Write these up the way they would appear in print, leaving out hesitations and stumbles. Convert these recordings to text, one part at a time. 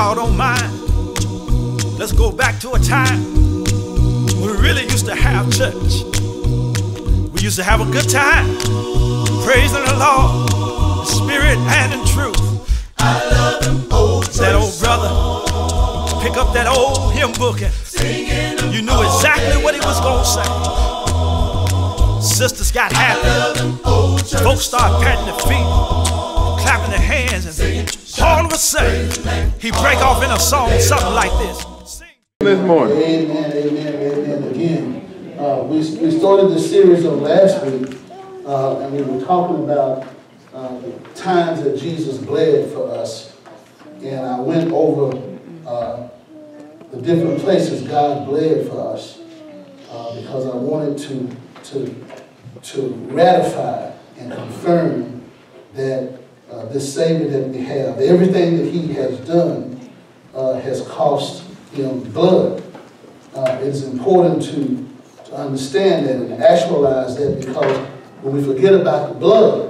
y'all don't mind, let's go back to a time when we really used to have church. We used to have a good time, praising the Lord, in spirit and in truth. I love them old that old brother, pick up that old hymn book and you knew exactly what he was going to say. Sisters got happy, folks started patting their feet, clapping their hands, and all of a sudden, he break off in a song, something like this. This morning. Amen, amen, amen. Again, we started the series on last week, and we were talking about the times that Jesus bled for us. And I went over the different places God bled for us because I wanted to ratify and confirm that this Savior that we have, everything that he has done has cost him blood. It's important to understand that and actualize that, because when we forget about the blood,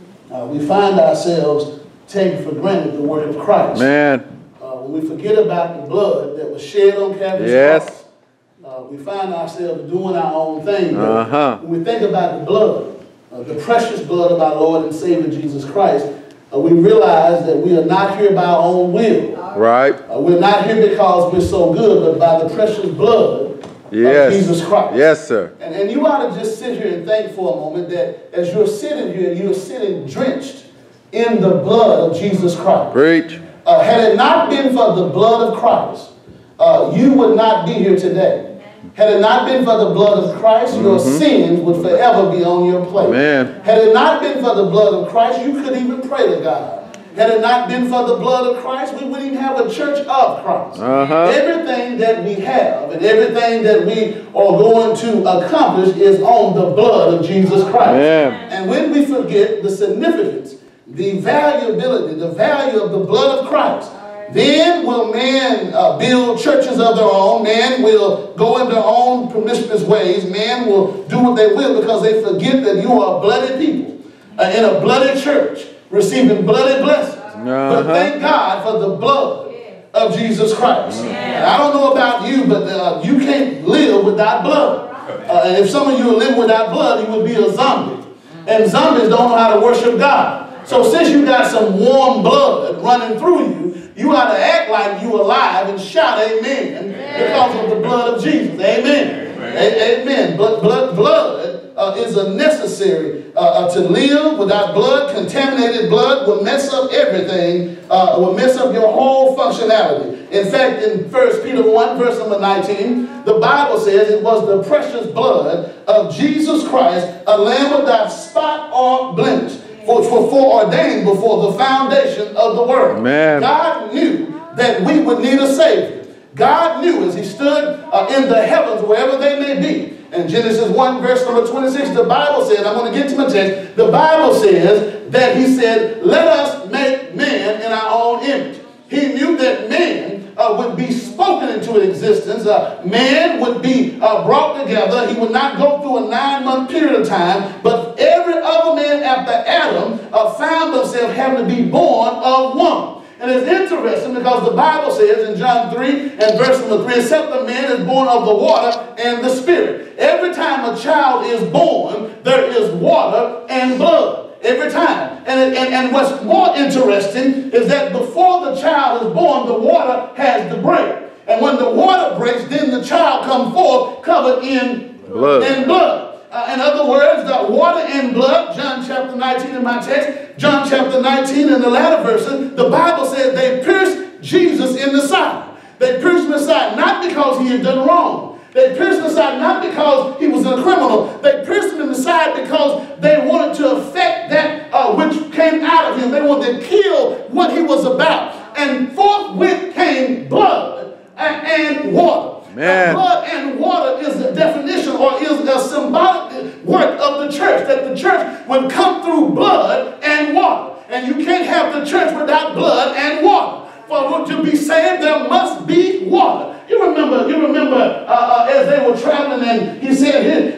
we find ourselves taking for granted the work of Christ. Man. When we forget about the blood that was shed on Calvary's cross, we find ourselves doing our own thing. When we think about the blood, the precious blood of our Lord and Savior Jesus Christ, we realize that we are not here by our own will. Right. We're not here because we're so good, but by the precious blood of Jesus Christ. Yes, sir. And you ought to just sit here and think for a moment that as you're sitting here, you're sitting drenched in the blood of Jesus Christ. Preach. Had it not been for the blood of Christ, you would not be here today. Had it not been for the blood of Christ, your sins would forever be on your plate. Amen. Had it not been for the blood of Christ, you couldn't even pray to God. Had it not been for the blood of Christ, we wouldn't even have a church of Christ. Everything that we have and everything that we are going to accomplish is on the blood of Jesus Christ. Amen. And when we forget the significance, the valuability, the value of the blood of Christ, then will man build churches of their own. Man will go in their own promiscuous ways. Man will do what they will because they forget that you are a bloody people in a bloody church receiving bloody blessings. But thank God for the blood of Jesus Christ. And I don't know about you, but you can't live without blood. And if some of you live without blood, you would be a zombie. And zombies don't know how to worship God. So since you got some warm blood running through you, you ought to act like you alive and shout amen because of the blood of Jesus. Amen. Amen. Blood is a necessary to live. Without blood, contaminated blood will mess up everything, will mess up your whole functionality. In fact, in 1 Peter 1, verse number 19, the Bible says it was the precious blood of Jesus Christ, a lamb without spot or blemish, foreordained before the foundation of the world. Amen. God knew that we would need a Savior. God knew as he stood in the heavens, wherever they may be. In Genesis 1, verse number 26, the Bible says, I'm going to get to my text, the Bible says that he said, let us make man in our own image. He knew that man would be spoken into existence. Man would be brought together. He would not go through a 9-month period of time, but every other man after Adam found themselves having to be born of woman. And it's interesting because the Bible says in John 3 and verse number 3, except the man is born of the water and the Spirit. Every time a child is born, there is water and blood. Every time. And what's more interesting is that before the child is born, the water has to break. And when the water breaks, then the child comes forth covered in blood. In other words, the water and blood, John chapter 19 in my text, John chapter 19 in the latter verses, the Bible says they pierced Jesus in the side. They pierced him in the side not because he had done wrong. They pierced him in the side not because he was a criminal. They pierced him in the side because they wanted to affect that which came out of him. They wanted to kill what he was about. And forthwith came blood and water. Blood and water is a definition or is a symbolic work of the church, that the church would come through blood and water. And you can't have the church without blood and water. For to be saved, there must be water. You remember as they were traveling, and he said,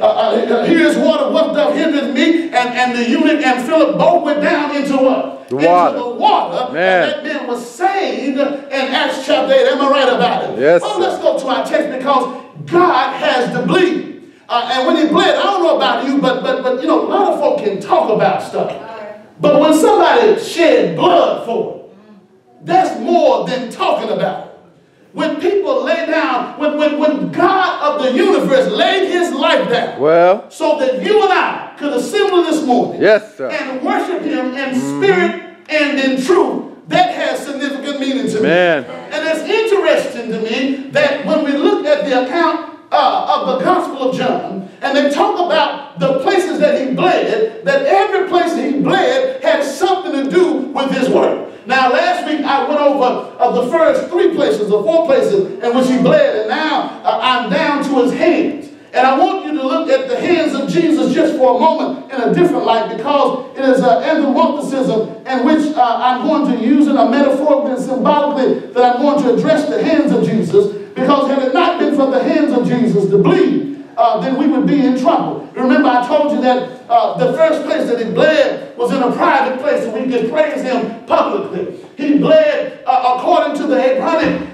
here's water, what thou hindereth me, and the eunuch and Philip both went down into what? The water. Into the water. Man. And that man was saved in Acts chapter 8. Am I right about it? Yes, well, sir. let's go to our text because God has to bleed. And when he bled, I don't know about you, but you know, a lot of folk can talk about stuff. But when somebody shed blood for it, that's more than talking about it. When people lay down, when God of the universe laid his life down, Well, so that you and I could assemble this morning, yes, sir. and worship him in spirit and in truth, that has significant meaning to Man. me. And it's interesting to me that when we look at the account of the Gospel of John, and they talk about the places that he bled, that every place that he bled had something to do with his work. Now, last week I went over the first 3 places or 4 places in which he bled, and now I'm down to his hands. And I want you to look at the hands of Jesus just for a moment in a different light, because it is anthropomorphism in which I'm going to use it metaphorically and symbolically, that I'm going to address the hands of Jesus, because had it not been for the hands of Jesus to bleed, then we would be in trouble. Remember, I told you that the first place that he bled was in a private place, so we could praise him publicly. He bled according to the Abrahamic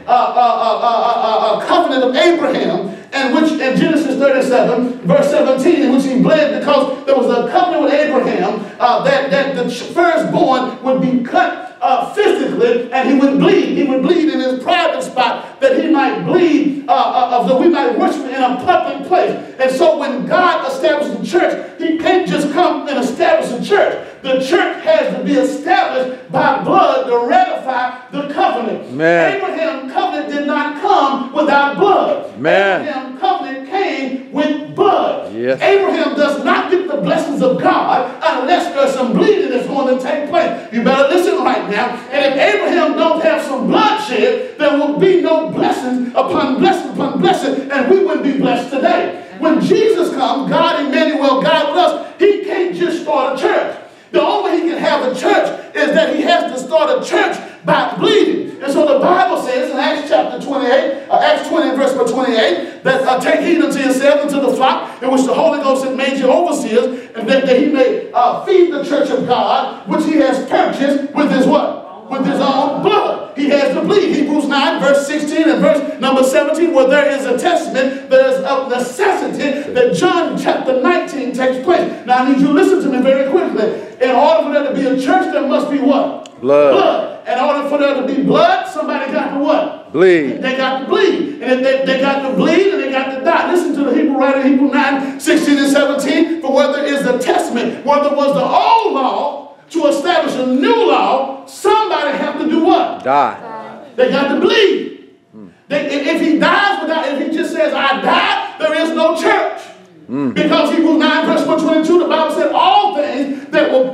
covenant of Abraham, and which in Genesis 37, verse 17, in which he bled because there was a covenant with Abraham that the firstborn would be cut physically, and he would bleed. He would bleed in his private spot, that he might bleed, so we might worship in a public place. And so when God established the church, he can't just come and establish a church. The church has to be established by blood to ratify the covenant. Man. Abraham's covenant did not come without blood. Man. Abraham's covenant came with blood. Yes. Abraham does not get the blessings of God unless there's some bleeding that's going to take place. You better listen right now. And if Abraham don't have some bloodshed, there will be no blessing upon blessing upon blessing, and we wouldn't be blessed today. When Jesus comes, God Emmanuel, God with us, he can't just start a church. The only way he can have a church is that he has to start a church by bleeding. And so the Bible says in Acts chapter 28, Acts 20 and verse 28, that take heed unto yourselves and to the flock in which the Holy Ghost has made you overseers, and that he may feed the church of God, which he has purchased with his what? With his own blood. He has to bleed. Hebrews 9, verse 16 and verse number 17, where there is a testament, there is a necessity that John chapter 19 takes place. Now I need you to listen to me very quickly. In order for there to be a church, there must be what? Blood. In order for there to be blood, somebody got to what? Bleed. They got to bleed. And they got to bleed and they got to die. Listen to the Hebrew writer, Hebrew 9, 16 and 17. For where there is a testament, where there was the old law, to establish a new law, somebody have to do what? Die. They got to bleed. If he dies without, if he just says, I died, there is no church. Because Hebrews 9, verse 122, the Bible said all things that were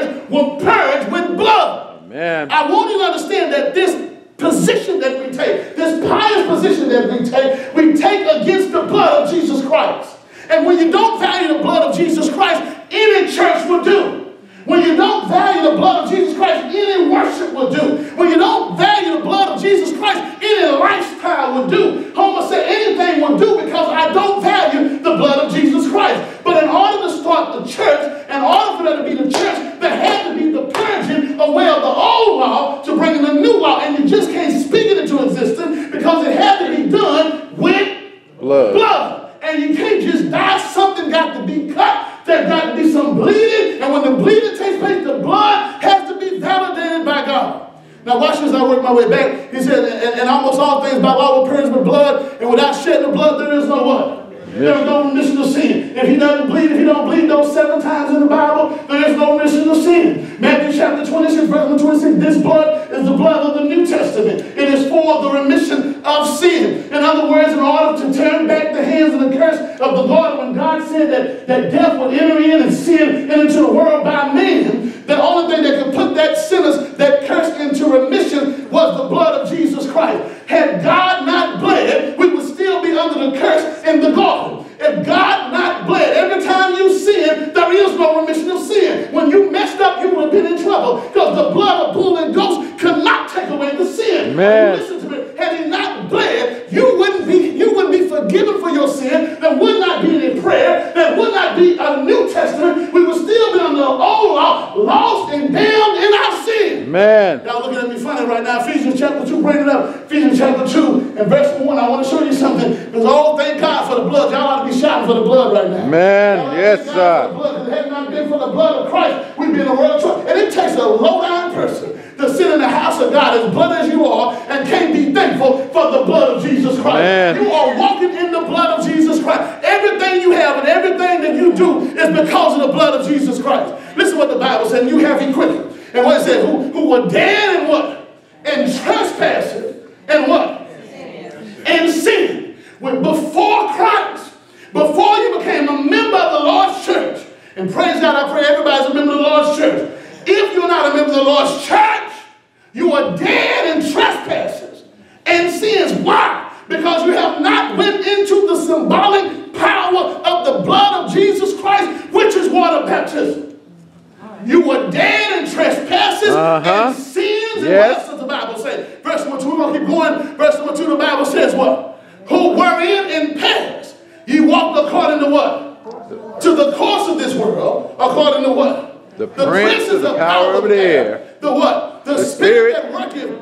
purged with blood. Man. I want you to understand that this position that we take, this pious position that we take against the blood of Jesus Christ. And when you don't value the blood of Jesus Christ, any church will do. When you don't value the blood of Jesus Christ, any worship will do. When you don't value the blood of Jesus Christ, any lifestyle will do. Homer said anything will do because I don't value the blood of Jesus Christ. But in order to start the church, in order for there to be the church, there had to be the purging away of the old law to bring in the new law. And you just can't speak it into existence because it had to be done with blood. And you can't just die. Something got to be cut. There's got to be some bleeding, and when the bleeding takes place, the blood has to be validated by God. Now watch this, I work my way back. He said, and almost all things by law were purged with blood, and without shedding the blood, there is no what? There is no remission of sin. If he doesn't bleed, if he don't bleed those 7 times in the Bible, there is no remission of sin. Matthew chapter 26, verse 26, this blood is the blood of the New Testament. It is for the remission of sin. In other words, in order to turn back the hands of the curse of the Lord, when God said that death would enter in and sin into the world by man, the only thing that could put that sinners, that curse into remission was the blood of Jesus Christ. Had God not bled, we would still be under the curse in the garden. If God not bled, every time you sin, there is no remission of sin. When you messed up, you would have been in trouble because the blood of bull and goats could not take away the sin. Man. Listen to me. Had he not bled, you wouldn't be forgiven for your sin. There would not be any prayer. There would not lost and damned in our sin. Amen. Y'all looking at me funny right now. Ephesians chapter 2, bring it up. Ephesians chapter 2 and verse 1. I want to show you something. Because, oh, thank God for the blood. Y'all ought to be shouting for the blood right now. Amen. Yes, sir. Because it had not been for the blood of Christ, we'd be in a world of trouble. And it takes a low-down person to sit in the house of God as blood as you are and can't be thankful for the blood of Jesus Christ. Amen. You are walking in the blood of Jesus Christ. Everything you have and everything that you do is because of the blood of Jesus Christ. Listen what the Bible said. You have equipped. And what it said, who were dead in what? In trespasses. And what? In sin. Before Christ. Before you became a member of the Lord's church. And praise God, I pray everybody's a member of the Lord's church. If you're not a member of the Lord's church, you are dead in trespasses and sins. Why? Because you have not went into the symbolic power of the blood of Jesus Christ, which is water baptism. You were dead in trespasses and sins. And what else does the Bible say? Verse number 2, we're going to keep going. Verse number 2, the Bible says what? Who wherein in past ye walked according to what? To the course of this world, according to what? The prince of the power of the air. The what? The spirit that worketh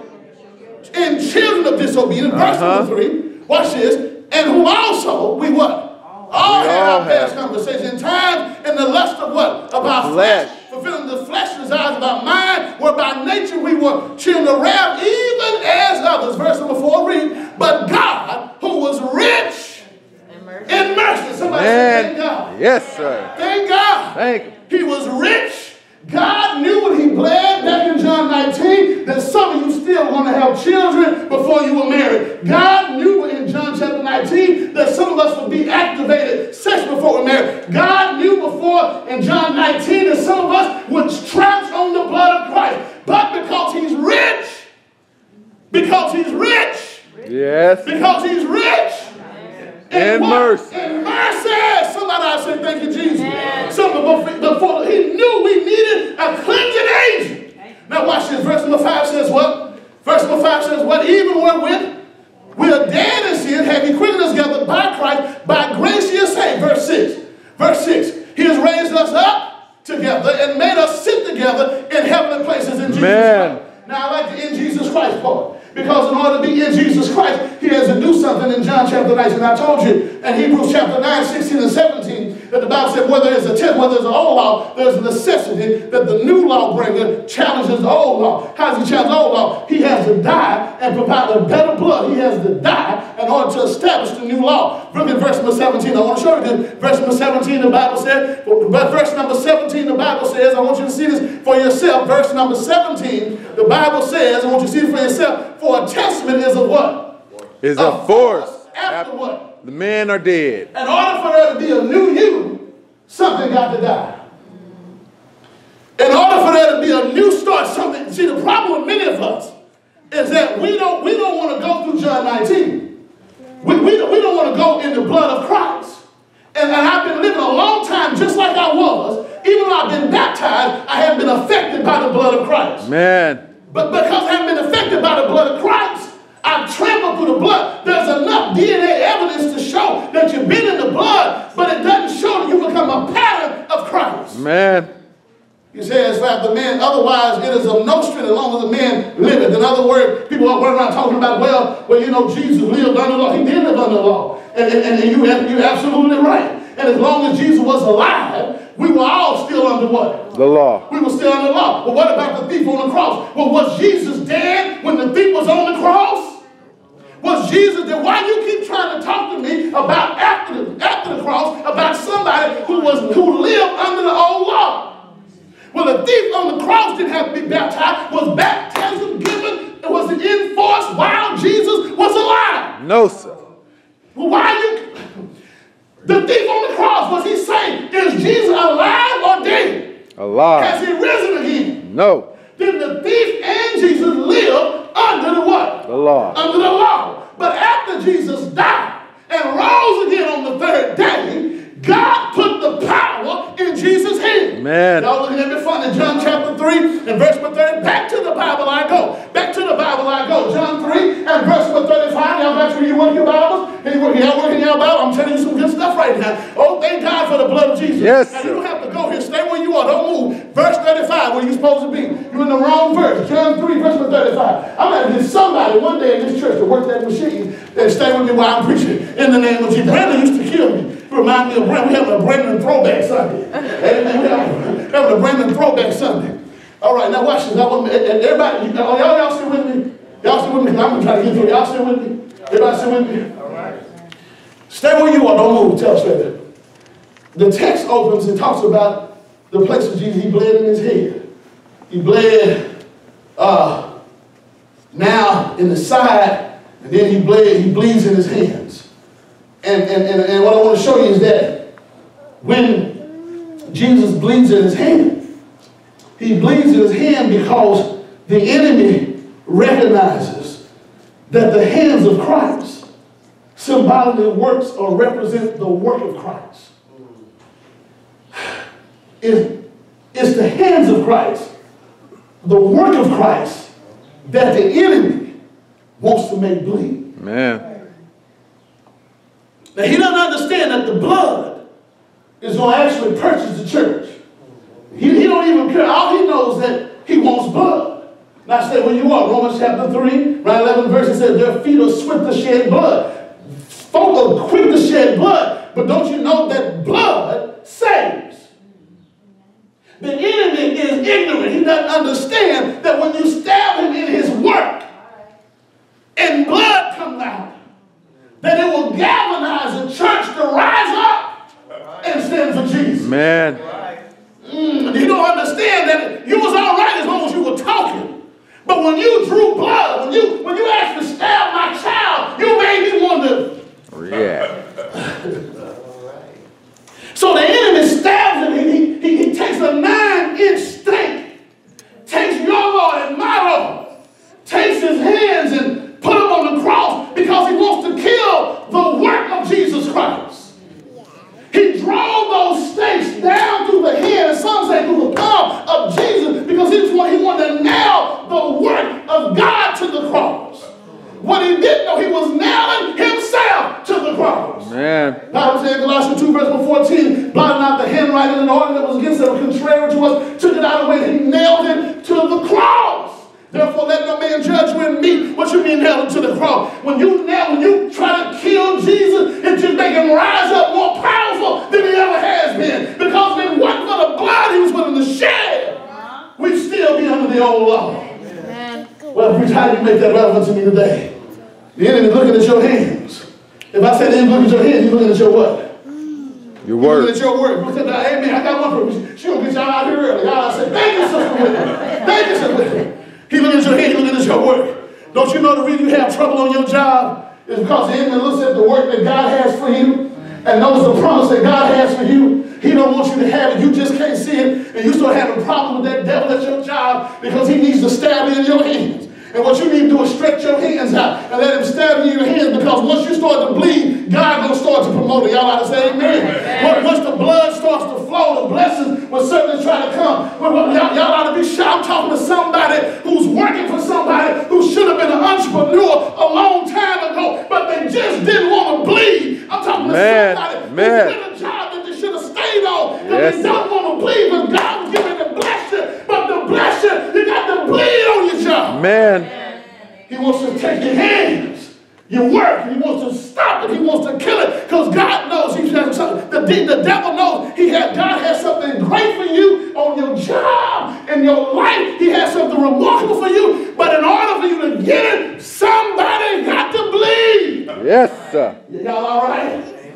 in children of disobedience. Verse number 3. Watch this. And who also we what? All had our past conversation in times in the lust of what? Of our flesh. Fulfilling the flesh desires of our mind, where by nature we were children of wrath, even as others. Verse number 4 read, but God, who was rich in mercy. Somebody say, thank God. Yes, sir. Thank God. Thank you. He was rich. God knew when he bled back in John 19 that some of you still want to have children before you were married. God knew in John chapter 19 that some of us would be activated sex before we're married. God knew before in John 19 that some of us would trounce on the blood of Christ. But because he's rich, yes, because he's rich, in mercy. In mercy. Somebody ought to say, thank you, Jesus. Before he knew we needed a cleansing agent. Now watch this. Verse number 5 says what? Verse number 5 says what? Even wherewith we are dead in sin, have he quickened us together by Christ, by grace ye are saved. Verse 6. Verse 6. He has raised us up together and made us sit together in heavenly places in Jesus Christ. Now I like the in Jesus Christ part. Because in order to be in Jesus Christ, he has to do something in John chapter 19. I told you in Hebrews chapter 9, 16 and 17, that the Bible said whether it's a test, whether it's an old law, there's a necessity that the new law bringer challenges the old law. How does he challenge the old law? He has to die and provide a better blood. He has to die in order to establish the new law. Look at verse number 17. I want to show you this. Verse number 17, the Bible said, but verse number 17, the Bible says, I want you to see this for yourself. Verse number 17, the Bible says, I want you to see it for yourself. For a testament is a what? Is a force. After what? The men are dead. In order for there to be a new you, something got to die. In order for there to be a new start, something. See, the problem with many of us is that we don't want to go through John 19. We don't want to go in the blood of Christ. And I've been living a long time just like I was. Even though I've been baptized, I haven't been affected by the blood of Christ. Man. But because I haven't been affected by the blood of Christ, I've trampled through the blood. There's enough DNA evidence to show that you've been in the blood, but it doesn't show that you become a pattern of Christ. Man. He says, the man, otherwise it is of no strength as long as the man liveth. In other words, people are running around talking about, well, you know, Jesus lived under the law. He did live under the law. And you're absolutely right. And as long as Jesus was alive, we were all still under what? The law. We were still under the law. But what about the thief on the cross? Well, was Jesus dead when the thief was on the cross? Was Jesus dead? Why do you keep trying to talk to me about after the cross, about somebody who lived under the old law? Well, the thief on the cross didn't have to be baptized. Was baptism given? Was it enforced while Jesus was alive? No, sir. Well, why you... The thief on the cross, was he saying, is Jesus alive or dead? Alive. Has he risen again? No. Then the thief and Jesus lived under the what? The law. Under the law. But after Jesus died and rose again on the third day, God put the power in Jesus' hand. Man. Y'all looking at me funny. John chapter 3 and verse 30. Back to the Bible I go. Back to the Bible I go. John 3 and verse 35. Y'all back to you working your Bibles? Y'all working your Bible? I'm telling you some good stuff right now. Oh, thank God for the blood of Jesus. Yes, now, sir. you don't have to go here. Stay where you you are. Don't move. Verse 35, where you're supposed to be. You're in the wrong verse. John 3, verse 35. I'm going to get somebody one day in this church to work that machine and stay with me while I'm preaching in the name of Jesus. Brandon used to kill me. It reminds me of Brandon. We have a Brandon throwback Sunday. Amen. We have a Brandon throwback Sunday. All right, now watch this. Everybody, y'all still with me? Y'all still with me? I'm going to try to get through. Y'all still with me? Everybody still with me? All right. Stay where you are. Don't move. Tell us later. The text opens and talks about the place of Jesus. He bled in his head. He bled now in the side, and then he bleeds in his hands. And what I want to show you is that when Jesus bleeds in his hand, he bleeds in his hand because the enemy recognizes that the hands of Christ symbolically works or represent the work of Christ. It's the hands of Christ, the work of Christ, that the enemy wants to make bleed. Man. Now, he doesn't understand that the blood is going to actually purchase the church. He don't even care. All he knows is that he wants blood. Now, stay where you are. Romans chapter 3, right 11 verse, it says, their feet are swift to shed blood. Folk are quick to shed blood, but don't you know that blood saves? The enemy is ignorant. He doesn't understand that when you stab him in his work and blood comes out, that it will galvanize the church to rise up and stand for Jesus. Man. You don't understand that you was all right as long as you were talking. But when you drew blood, when you actually stabbed my child, you made me want to react. So the enemy stabs him. He takes a 9-inch stake, takes your Lord and my Lord, takes his hands and put them on the cross because he wants to kill the work of Jesus Christ. He drove those stakes down through the head, and some say through the palm of Jesus, because he wanted to nail the work of God to the cross. What he didn't know, he was nailing himself to the cross. Man. Bible says in Colossians 2, verse 14, blotting out the handwriting and order that was against them, contrary to us, took it out of the way, and he nailed it to the cross. Therefore, let no man judge you in me. What you mean nailed him to the cross? When you try to kill Jesus, it just make him rise up more powerful than he ever has been. Because if it wasn't for the blood he was willing to shed, we'd still be under the old law. Well, preach, how do you make that relevant to me today? The enemy looking at your hands. If I say the enemy looking at your hands, he's looking at your what? Your word. Looking at your word. Amen. I got one for you. She's going to get y'all out here early. Y'all say, thank you, Sister Whitney. Thank you, Sister Whitney. He looking at your hand, he looking at your work. Don't you know the reason you have trouble on your job is because the enemy looks at the work that God has for you and knows the promise that God has for you. He don't want you to have it. You just can't see it. And you start having a problem with that devil at your job because he needs to stab you in your hands. And what you need to do is stretch your hands out and let him stab you in your hands, because once you start to bleed, God going to start to promote it. Y'all ought to say amen. Once the blood starts to flow, the blessings will certainly try to come. Y'all ought to be sure. I'm talking to somebody who's working for somebody who should have been an entrepreneur a long time ago, but they just didn't want to bleed. I'm talking to somebody who did a job that they should have stayed on, but they don't want to bleed, but God was getting to bless you. But to bless you, you got to bleed on your job. Man. He wants to take your hands, your work. He wants to stop it. He wants to kill it, because God knows he has something. The devil knows God has something great for you on your job, in your life. He has something remarkable for you. But in order for you to get it, somebody got to bleed. Yes, sir. Y'all all right?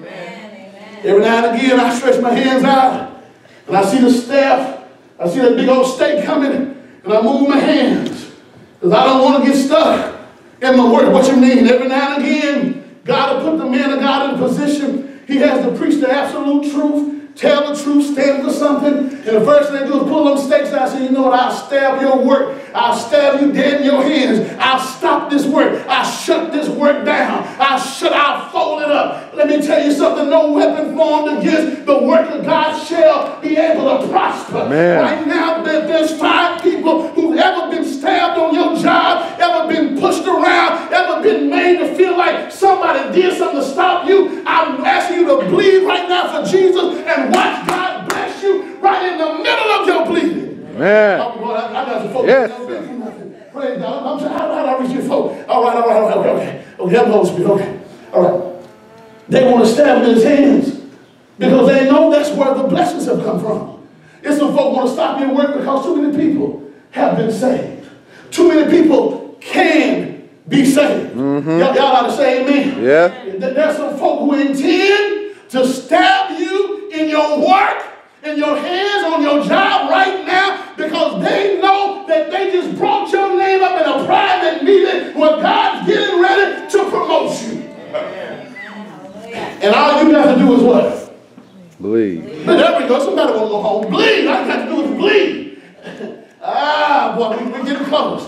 Amen. Every now and again, I stretch my hands out, and I see the staff. I see that big old stake coming, and I move my hands. Because I don't want to get stuck in my work. What you mean? Every now and again, God will put the man of God in a position. He has to preach the absolute truth, tell the truth, stand for something. And the first thing they do is pull them stakes out and say, you know what, I'll stab your work. I'll stab you dead in your hands. I'll stop this work. I'll shut this work down. I'll fold it up. Let me tell you something. No weapon formed against the work of God shall be able to prosper. Man. Right now, there's 5 people who've ever been stabbed on your job, ever been pushed around, ever been made to feel like somebody did something to stop you. I'm asking you to bleed right now for Jesus and watch God bless you right in the middle Man. I got some folks. Yes, Praise God. I'm saying, how do I reach you folks? All right. Okay. Okay, help Holy Spirit. Okay. All right. They want to stab him in his hands because they know that's where the blessings have come from. It's some folk want to stop your work because too many people have been saved. Too many people can be saved. Y'all ought to say amen. Yeah. There's some folk who intend to stab you in your work, in your hands, on your job right now because they know that they just brought your name up in a private meeting where God's getting ready to promote you. And all you got to do is what? Believe. But there we go. Somebody want to go home. Bleed. All you got to do is bleed. Boy, we're getting close.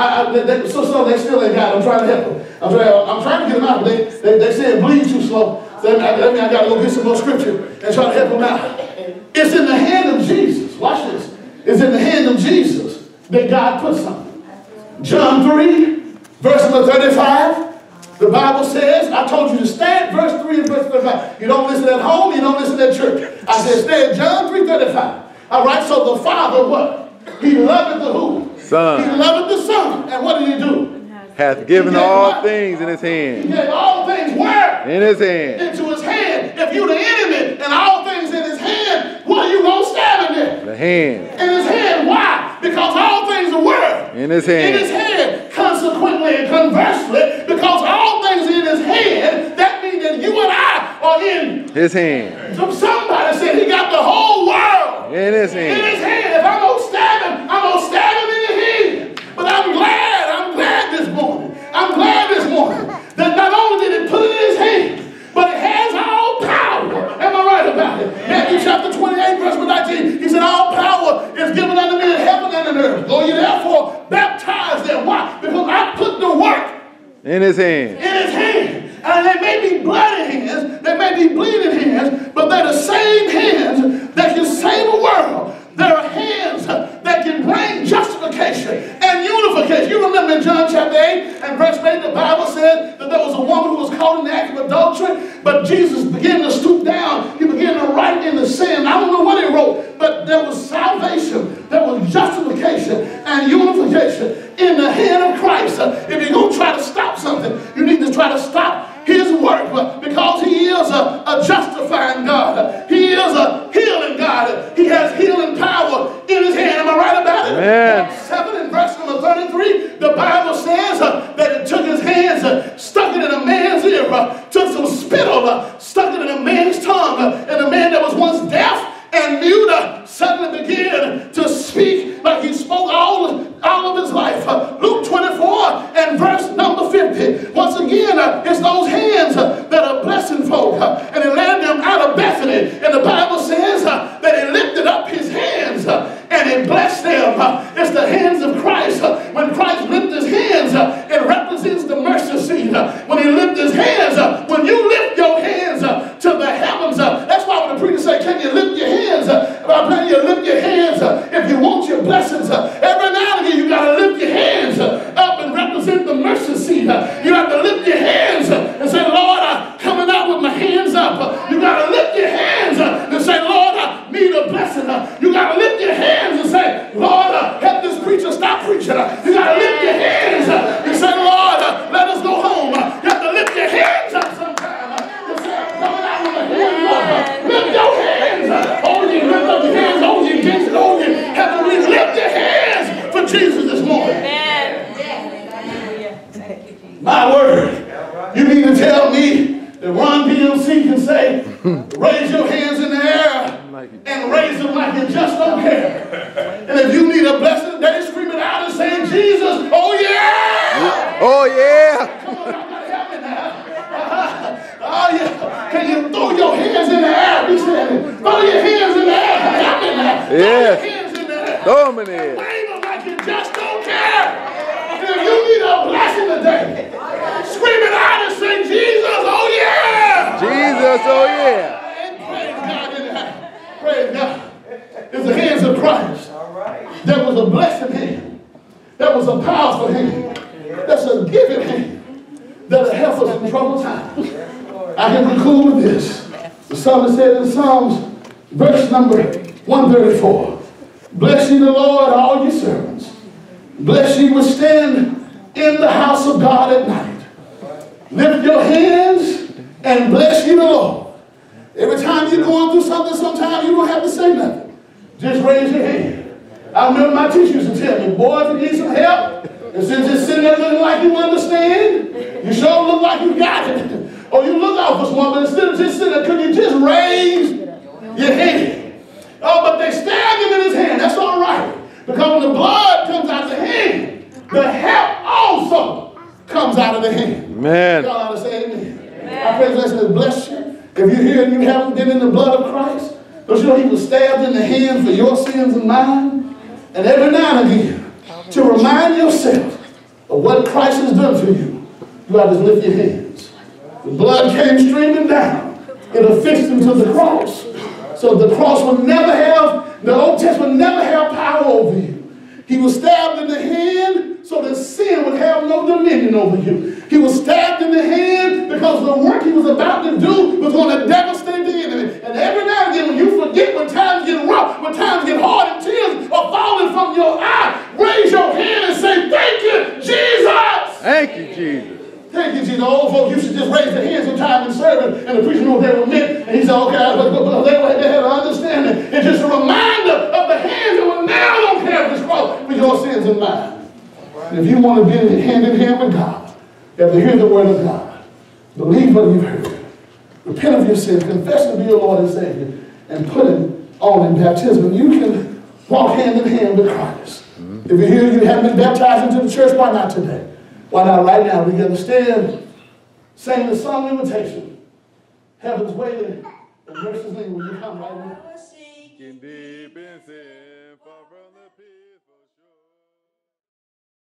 So they still ain't got it. I'm trying to help them. I'm trying to get them out, but they said bleed too slow. So that means I got to go get some more scripture and try to help them out. It's in the hand of Jesus. Watch this. It's in the hand of Jesus that God put something. John 3, verse number 35. The Bible says, I told you to stand, verse 3 and verse 35. You don't listen at home, you don't listen at church. I said, stand, John 3:35. All right, so the Father, what? He loved the who? Son. He loved the Son. And what did he do? Hath given all things in his hand. He gave all things where? In his hand. Into his hand. If you're the enemy and all things in his hand, what are you going to stab him in? The hand. In his hand. Why? Because all things are where? In his hand. In his hand. Consequently and conversely, because all things in his hand, that means that you and I are in his hand. Somebody said he got the whole world in his hand. In his hand. If I'm going to stab him, I'm going to stab him in the hand. But I'm glad this morning. I'm glad this morning that not only did it put it in his hand, but it has all power. Am I right about it? Matthew chapter 28, verse 19, he said, all power is given unto me in heaven and in earth. Go ye therefore baptize them. Why? Because I put the work in his hand. In his hand. And they may be bloody hands, they may be bleeding hands, but they're the same hands that can save a world. There are hands that can bring justification and unification. You remember in John chapter 8 and verse 8, the Bible said that there was a woman who was caught in the act of adultery, but Jesus began to stoop down. He began to write in the sand. I don't know what he wrote, but there was salvation, there was justification and unification in the hand of Christ. If you're going to try to stop something, you need to try to stop his work because he is a justifying God. He is a healing God. He has healing power in his hand. Am I right about it? Amen. 7 and verse number 33, the Bible says that it took his hands, stuck it in a man's ear, took some spittle, stuck it in a man's tongue, and the man that was once deaf and mute suddenly began to speak like he spoke all of his life. Luke 24 and verse number 50. Once again, it's those hands that are blessing folk, and he led them out of Bethany. And the Bible says that he lifted up his hands and he blessed them. It's the hands of Christ. When Christ lifts his hands, it represents the mercy seat. When he lifts his hands, when you lift your hands to the heavens, that's why when the preacher say, can you lift your hands? I'm telling you, lift your hands if you want your blessings. Every now and again, you got to lift your hands up and represent the mercy seat. You have to lift your hands and say, Lord, I'm coming out with my hands up. You got to lift your hands and say, Lord, I need a blessing. You got to lift your hands and say, Lord, help this preacher stop preaching. You got to lift your hands and say, Lord, let us go home. You have to lift your hands up sometime. You say, I'm coming out with my hands up. Lift your hands. Oh, you lift up your hands. Oh, you against it. Oh, you have to lift your hands for Jesus this morning. My word. You mean to tell me that Ron DMC can say, raise your hands in the air and raise them like you just don't care. And if you need a blessing today, scream it out and say, Jesus, oh yeah! Oh yeah! Come on, y'all gotta help me now. Oh yeah. Can you throw your hands in the air? He said, throw your hands in the air. Help me now. Yes. Throw your hands in the air. Throw them in the air. Wave them like you just don't care. And if you need a blessing today, scream it out and say, Jesus, oh yeah! Jesus, oh yeah! And praise God in that. Praise God. It's the hands of Christ. There was a blessed hand. That was a powerful hand. That's a giving hand that'll help us in troubled times. I can conclude with this. The psalmist said in Psalms, verse number 134, Bless ye the Lord, all ye servants. Bless ye which stand in the house of God at night. Lift your hands and bless ye the Lord. Every time you're going through something, sometimes you don't have to say nothing. Just raise your hand. I remember my teacher used to tell me, boy, if you need some help, instead of just sitting there looking like you understand, you sure look like you got it. Or you look out for someone, but instead of just sitting there, could you just raise your hand? Oh, but they stabbed him in his hand. That's all right. Because when the blood comes out of the hand, the help also comes out of the hand. Man. Y'all ought to say amen. I pray this lesson has blessed you. If you're here and you haven't been in the blood of Christ, don't you know he was stabbed in the hand for your sins and mine? And every now and again, to remind yourself of what Christ has done for you, you ought to lift your hands. The blood came streaming down. It affixed him to the cross. So the cross would never have, the Old Testament would never have power over you. He was stabbed in the hand so that sin would have no dominion over you. He was stabbed in the hand because the work he was about to do was going to devastate the enemy. And every now and again when you forget, when times get rough, when times get hard and tears are falling from your eye, raise your hand and say, thank you, Jesus. Thank you, Jesus. Thank you, Jesus. Old folks used to just raise their hands sometimes in service, and the preacher knew what they were meant. And he said, okay, but they had an understanding. It's just a reminder of the hands that were nailed on Calvary's cross for your sins and mine. And if you want to be hand in hand with God, you have to hear the word of God. Believe what you've heard. Repent of your sins. Confess him to be your Lord and Savior. And put him on in baptism. You can walk hand in hand with Christ. If you're here and you haven't been baptized into the church, why not today? Why not right now? We got to stand, sing the song invitation. Heaven's waiting, and mercy's leading. Will you come right now?